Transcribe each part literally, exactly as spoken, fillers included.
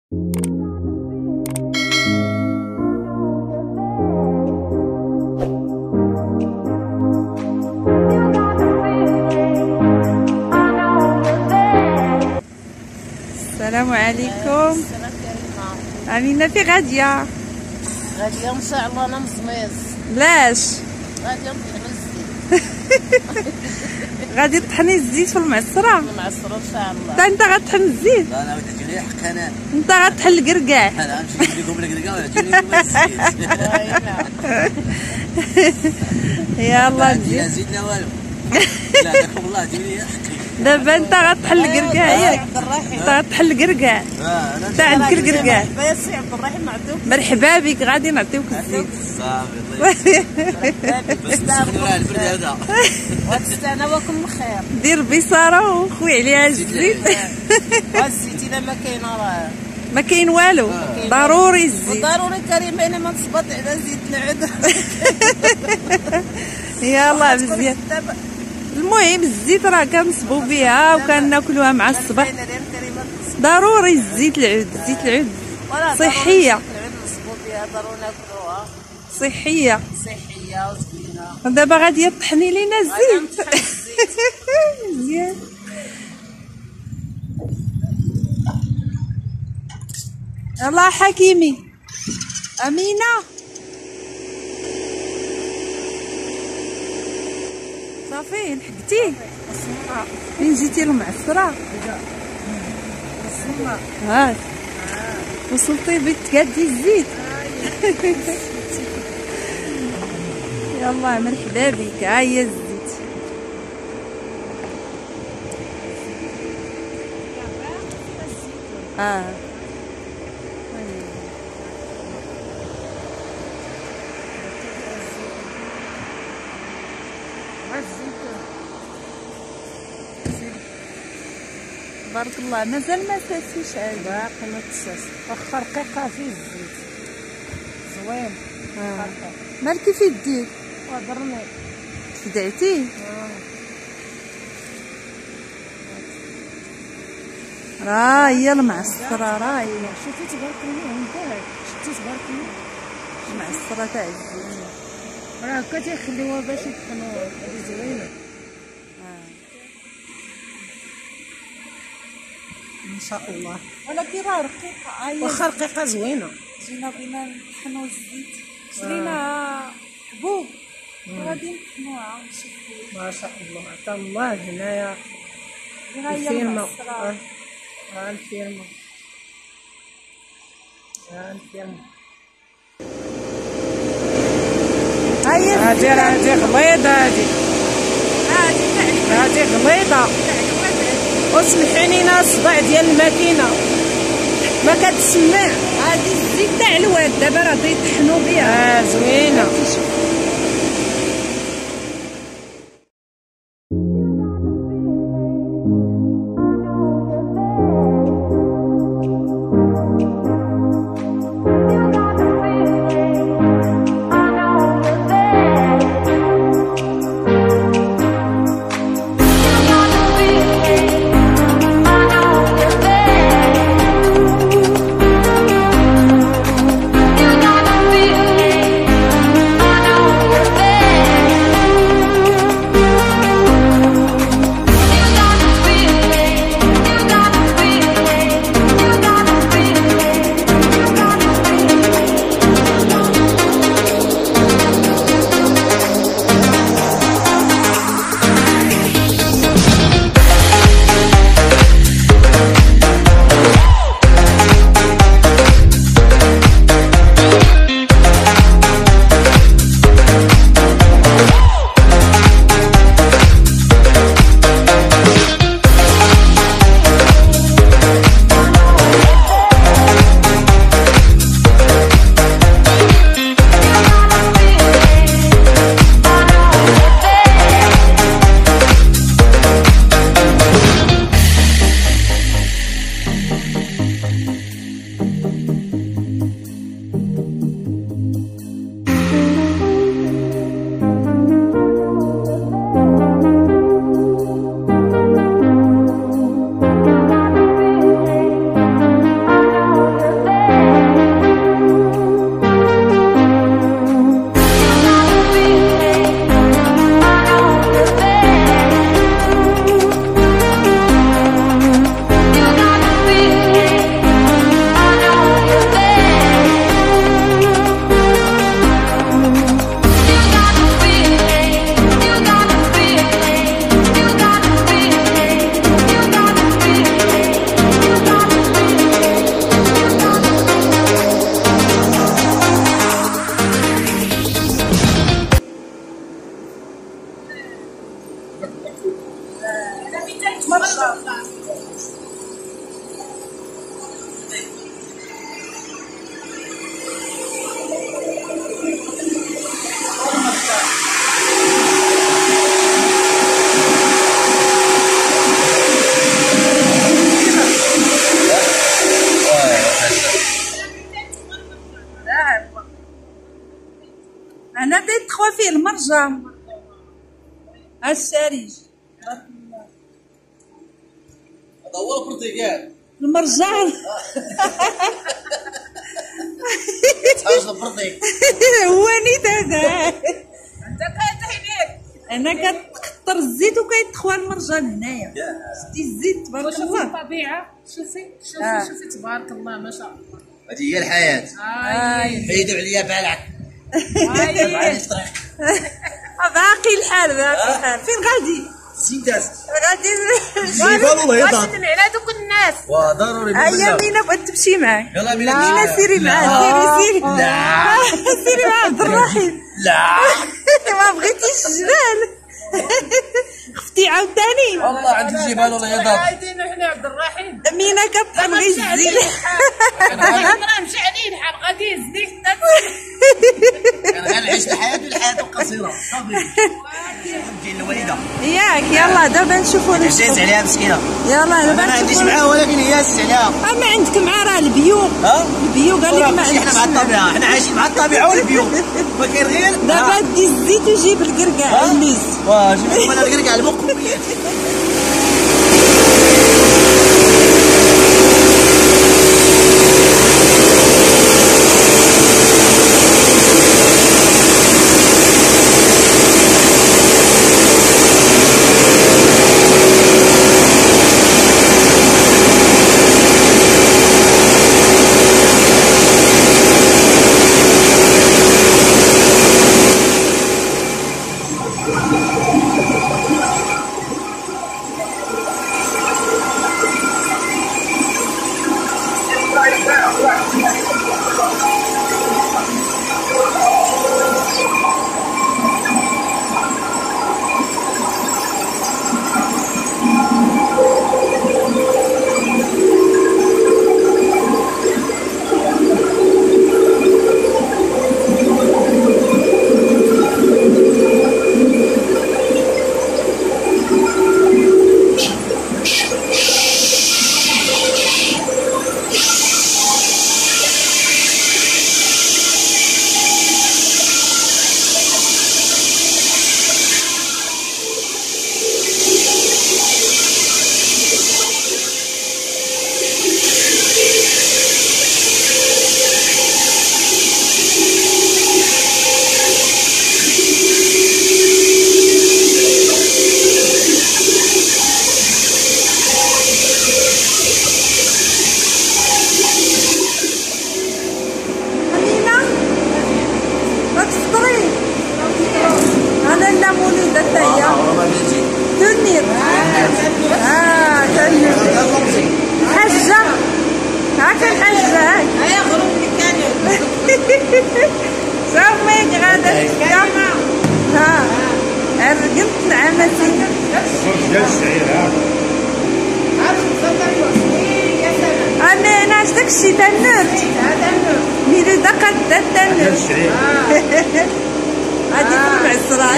السلام عليكم. امينه في غاديه غاديه ان شاء الله. انا مزميز. لاش غاديه نطحن الزيت. غادي تطحني الزيت في المعصره؟ في المعصره ان شاء الله. تا انت غتطحن الزيت؟ لا انا بغيت تجيني حق. انا انت غتطحن الكركاع. انا غنمشي نجيب لكم الكركاع ولا تجيني لكم الزيت. يلا لا زيت لا والو. لا داكم الله جيني حقي. دابا انت غتطحن الكركاع ياك؟ انت غتطحن الكركاع. اه انا انت عندك الكركاع. مرحبا سي عبد الرحيم. نعطيوك مرحبا بك. غادي نعطيوك الزيت صافي. الله يسلمك. بس نسخنوا راه البرد هذا. وتستنى وكم خير. دير بصاره وخوي عليها الزيت. الزيت الا ما كاين راه ما كاين والو. ضروري الزيت. ضروري كريمه. انا ما نصبط على زيت العود. يلا مزيان. المهم الزيت راه كنصبوا بها وكناكلوها مع الصباح. ضروري الزيت العود. زيت العود صحيه. نصبوا بها ضروري ناكلوها. صحيه صحيه وزوينه. دابا غادي تطحني لينا الزيت. مزيان. يلا حكيمي. امينه صافي لحقتي. فين جيتي للمعصره؟ ها وصلتي بغيتي تقادي الزيت. يلا مرحبا بك. ها هي الزيت. اه تبارك الله. مازال ما ساسيش عاد. باقي ما تساس. واخا رقيقه فيه الزيت زوين. آه. مالكي في يديك؟ ودرني فدعتي. اه راه هي المعصره. راه هي شفتي تبارك الله. انت شفتي تبارك الله المعصره تاع الزيت. راه هكا تيخليوها باش يطحنوها. هذه زوينه ان شاء الله. ولكن راه رقيقه. واخا رقيقه زوينه. جينا بغينا نطحنوا الزيت. شرينا حبوب وغادي نطحنوها ونشوفوا. ما شاء الله. عطا الله هنايا الفيرما. ها الفيرما. ها الفيرما. هاي هادي هادي غليظه. هادي هادي هادي غليظه. وسمحيني لنا الصداع ديال الماكينه ما كتسمع. هادي الزيت تاع الواد. دابا راه تيطحنوا بها. اه زوينه. المرجان الشارج هذا هو البرتقال المرجان تحوس البرتقال هو نيت هذا انت كتحيدك انا كتقطر الزيت وكيدخل المرجان هنايا شتي الزيت تبارك شوفي الله الطبيعه شوفي شوفي آه. شوفي تبارك الله ما شاء الله هذه هي الحياه هاي حيدوا عليا بالعك هاي معليش طريق باقي الحال باقي الحال فين غادي سيداس غادي الجبال والله واش يضرب من على دوك الناس وضروري هيا مينا بغات تمشي معاك يلا مينا مينا سيري معاه سيري سيري لا سيري مع عبد الرحيم لا ما بغيتيش الجبال خفتي عاوتاني والله عند الجبال والله يضرب قاعدين حنا عبد الرحيم مينا كطحن غير الزيت راه مشعلين حال غادي يزيد انا غنعيش الحياه الحياه القصيره صافي ديال الوالده ياك يلا دابا نشوفوا عزيز عليها مسكينه يلا انا دابا ما عنديش نشوفوا معاه ولكن هي عزيز عليها ما عندك مع راه البيو ها البيو قال لك ما ماشي حنا مع عندكش الطبيعه حنا عايشين مع الطبيعه والبيو ما كاين غير دابا دي الزيت وجيب الكركاع اللوز واه شوف انا الكركاع المقبيات تنير اه تنير حجة هاك الحجة هاك هيا غروب ميكانيك شوف ميك غادا ها رقمت نعمتي ديال الشعير ها عارف تصدق يا سلام انا انا عشتك الشي تنرت هذا النور ميرو دقت ديال تنرت الشعير غادي يكون معسرة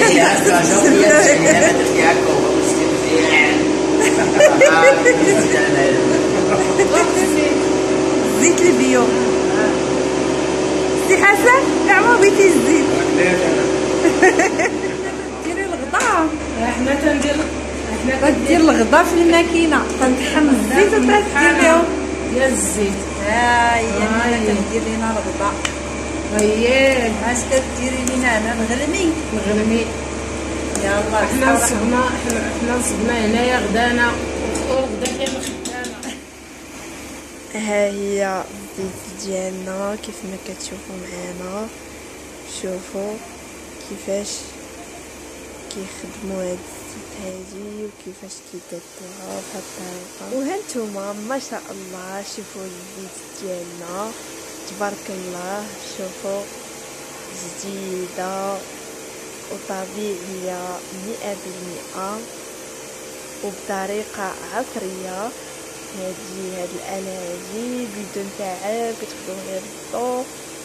زيت البيو سي حسن كاع ما بغيتي الزيت ديري الغدا احنا تندير احنا غدير الغدا في الماكينه تنطحن الزيت وتديريهم ديال الزيت ها هي مالا كدير لينا الغدا هيا اش كديري لينا هنا نغرمي نغرمي يلا احنا نصبنا احنا احنا نصبنا هنايا غدانا وغدا كاين خدامه. ها هي الزيت ديالنا كيف ما كتشوفوا معانا شوفوا كيفاش كيخدموا هاد الزيت هادي وكيفاش كيديروها بهاد الطريقه. وهانتوما ما شاء الله شوفوا الزيت ديالنا تبارك الله شوفوا جديده وطبيعيه مئة بالمئة وبطريقه عصريه. هادي هاد الآلة هادي بدون تعب كتخدم غير الضو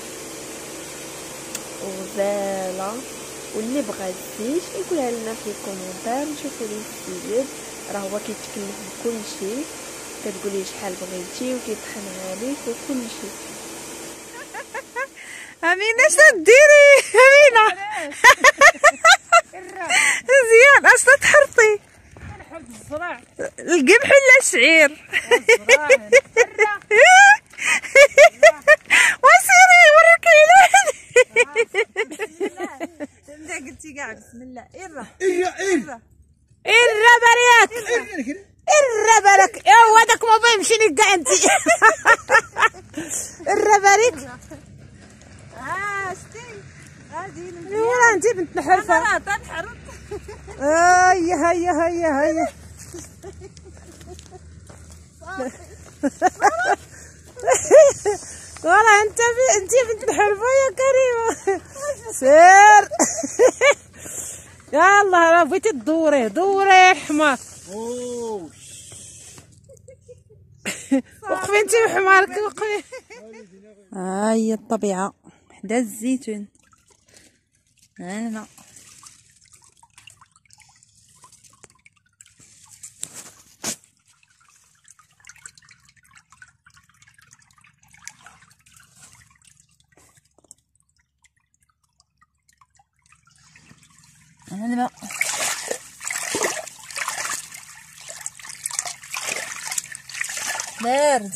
وغزالة. واللي بغا الزيت يقولها لنا في الكومونتير نشوفو ليه السيد راه هو كيتكلف بكل شيء كتقولي شحال بغيتي وكيطحنها ليك وكل شيء. امينه اش ديري امينه؟ مزيان اش تحرطي؟ نحرط الزرع القمح ولا الشعير؟ وسيري وريك العيلان. انت قلتي كاع بسم الله. إرا إرا إرا بريك إرا برك ايوا هذاك ما بيمشيني كاع انت. إرا بريك. اه شتي غادي ايوا انت بنت نحرفه. راه تنحرط. هيا هيا هيا هيا. والله انت بي... انت بنت الحرفه يا كريمه. سير. يلا راه بغيتي تدوري دوري يا حمار. وقفي انت وحمارك وقفي. ها هي الطبيعه حدا الزيتون. هنا هنا بارد.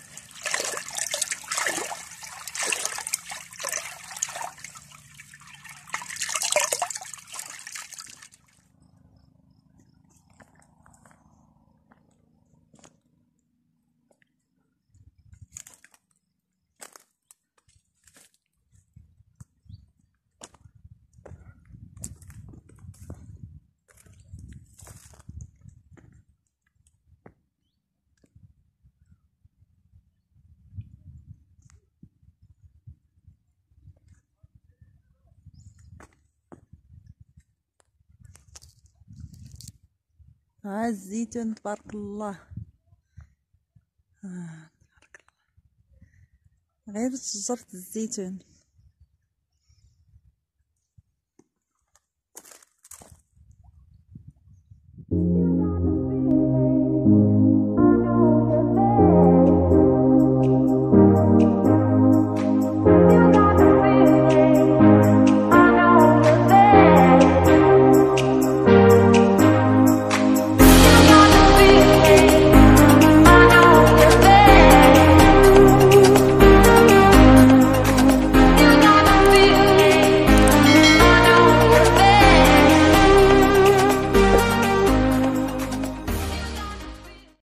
ها الزيتون تبارك الله. آه تبارك الله غير شجرة الزيتون.